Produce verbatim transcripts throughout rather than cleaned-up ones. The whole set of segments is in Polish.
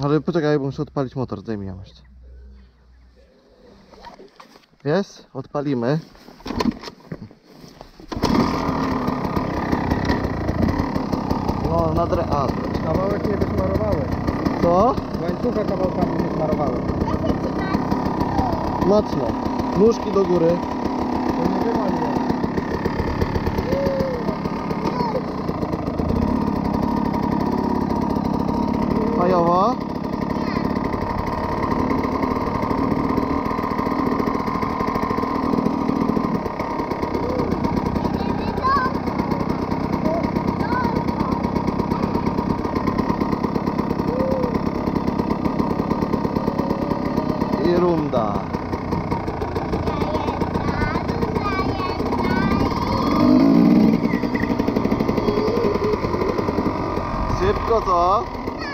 Ale poczekaj, bo muszę odpalić motor, zdejmij ją jeszcze. Jest? Odpalimy. No, na dre... A, Kawałek nie wysmarowałeś. co? Łańcucha kawałkami nie smarowałeś. Mocno. Nóżki do góry. To nie wywaliłem. Fajowo. I runda. Szybko co?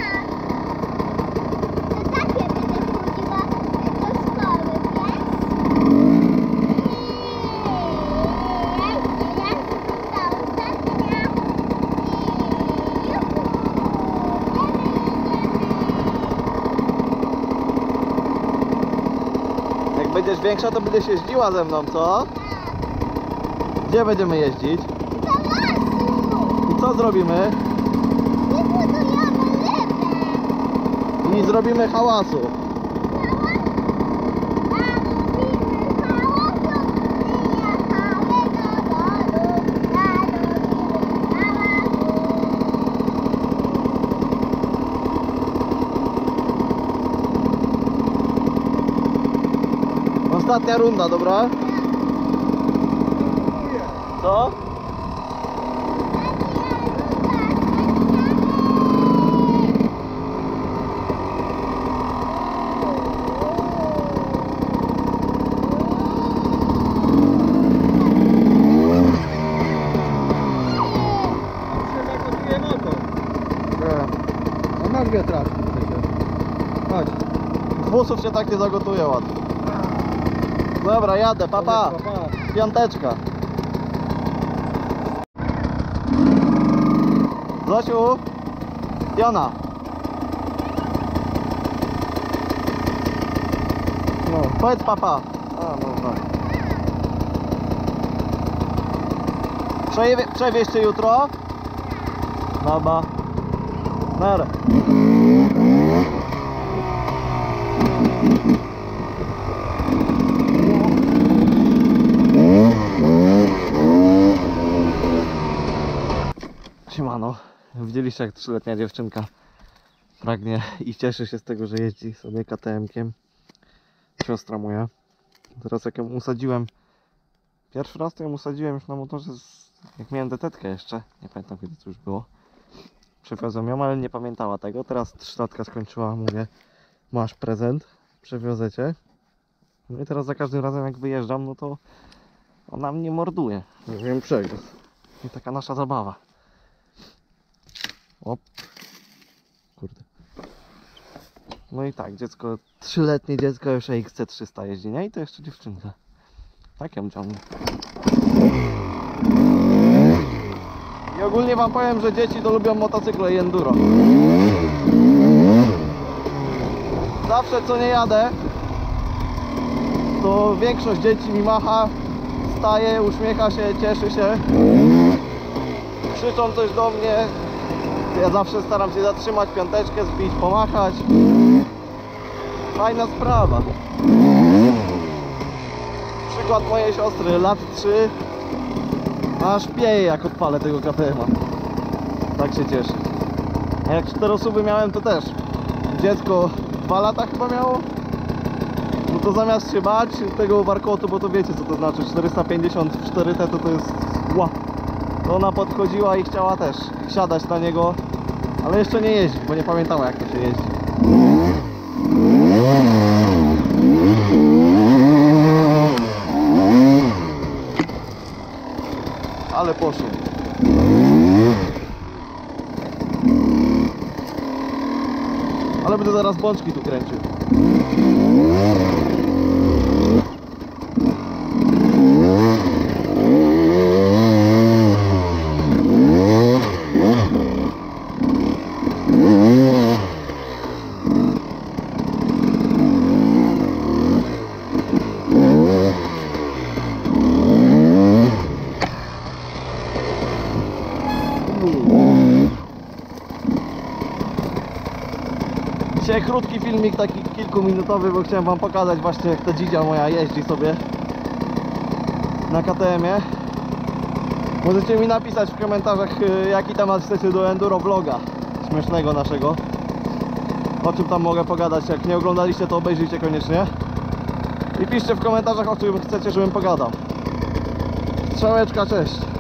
Jak będziesz większa, to będziesz jeździła ze mną, co? Gdzie będziemy jeździć? I co zrobimy? I zrobimy hałasu. Ostatnia runda, dobra? Co? Przegotuje motor. A masz wiatraczki przecież. Chodź. Z włosów się tak nie zagotuje ładnie. Dobra, jadę, papa. Pa, pa. Piąteczka. Zosiu, Jona. No, powiedz papa. A, no tak. Przewie przewieź cię jutro? Baba. Nara. Siemano, widzieliście jak trzyletnia dziewczynka pragnie i cieszy się z tego, że jeździ sobie K T M-kiem. Siostra moja. Teraz jak ją usadziłem, pierwszy raz to ją usadziłem już na motorze, z, jak miałem detetkę jeszcze, nie pamiętam kiedy to już było. Przywiozłem ją, ale nie pamiętała tego. Teraz trzylatka skończyła, mówię, masz prezent, przywiozę cię. No i teraz za każdym razem jak wyjeżdżam, no to ona mnie morduje. Nie wiem, przegryz. I taka nasza zabawa. Op. Kurde. No i tak, dziecko, trzyletnie dziecko już X C trzysta jeździ, nie? I to jeszcze dziewczynka. Tak ją ciągnie. I ogólnie wam powiem, że dzieci to lubią motocykle i enduro. Zawsze co nie jadę, to większość dzieci mi macha, staje, uśmiecha się, cieszy się. Krzyczą coś do mnie. Ja zawsze staram się zatrzymać, piąteczkę zbić, pomachać. Fajna sprawa. Przykład mojej siostry, lat trzy. Aż pieje jak odpalę tego K T M-a. Tak się cieszy. A jak czterosuby miałem, to też. Dziecko dwa lata chyba miało. No to zamiast się bać tego warkotu, bo to wiecie co to znaczy, czterysta pięćdziesiąt cztery T to to jest ła. To ona podchodziła i chciała też siadać na niego, ale jeszcze nie jeździ, bo nie pamiętała jak to się jeździ. Ale poszło. Ale będę zaraz bączki tu kręcił. krótki filmik, taki kilkuminutowy, bo chciałem wam pokazać właśnie, jak ta dzidzia moja jeździ sobie na K T M-ie. Możecie mi napisać w komentarzach, y, jaki temat chcecie do enduro vloga śmiesznego naszego, o czym tam mogę pogadać. Jak nie oglądaliście, to obejrzyjcie koniecznie i piszcie w komentarzach, o czym chcecie, żebym pogadał. Strzałeczka, cześć.